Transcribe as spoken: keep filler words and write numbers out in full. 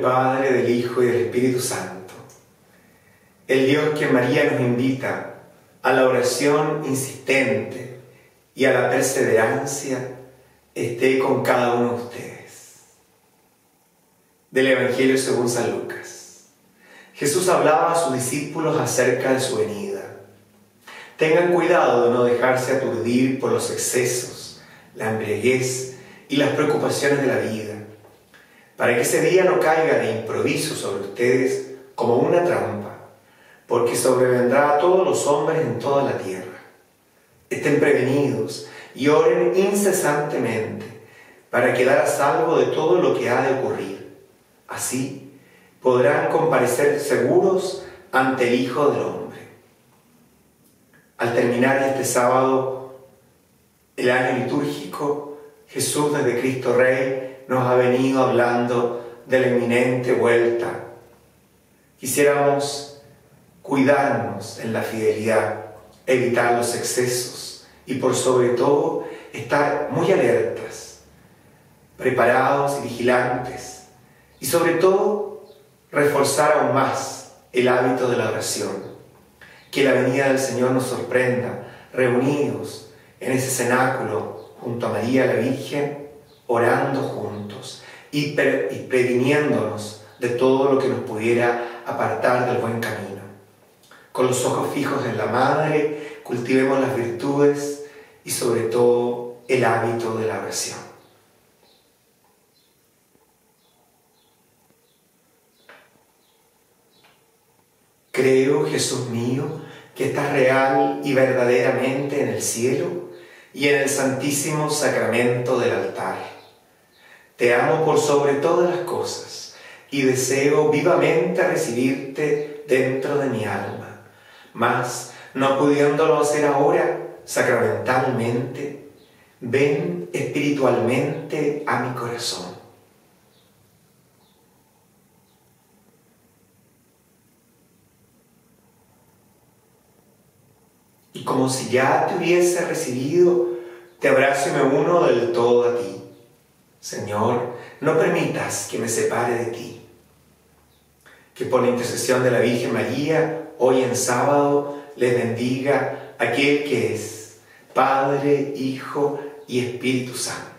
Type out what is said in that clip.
Padre, del Hijo y del Espíritu Santo. El Dios que María nos invita a la oración insistente y a la perseverancia esté con cada uno de ustedes. Del Evangelio según San Lucas. Jesús hablaba a sus discípulos acerca de su venida. Tengan cuidado de no dejarse aturdir por los excesos, la embriaguez y las preocupaciones de la vida, para que ese día no caiga de improviso sobre ustedes como una trampa, porque sobrevendrá a todos los hombres en toda la tierra. Estén prevenidos y oren incesantemente para quedar a salvo de todo lo que ha de ocurrir. Así podrán comparecer seguros ante el Hijo del Hombre. Al terminar este sábado el año litúrgico, Jesús desde Cristo Rey nos ha venido hablando de la inminente vuelta. Quisiéramos cuidarnos en la fidelidad, evitar los excesos y por sobre todo estar muy alertas, preparados y vigilantes y sobre todo reforzar aún más el hábito de la oración. Que la venida del Señor nos sorprenda reunidos en ese cenáculo junto a María la Virgen, orando juntos y, pre y previniéndonos de todo lo que nos pudiera apartar del buen camino. Con los ojos fijos en la Madre, cultivemos las virtudes y sobre todo el hábito de la oración. Creo, Jesús mío, que estás real y verdaderamente en el cielo y en el santísimo sacramento del altar. Te amo por sobre todas las cosas y deseo vivamente recibirte dentro de mi alma, mas, no pudiéndolo hacer ahora sacramentalmente, ven espiritualmente a mi corazón. Y como si ya te hubiese recibido, te abrazo y me uno del todo a ti. Señor, no permitas que me separe de ti. Que por la intercesión de la Virgen María, hoy en sábado, les bendiga aquel que es Padre, Hijo y Espíritu Santo.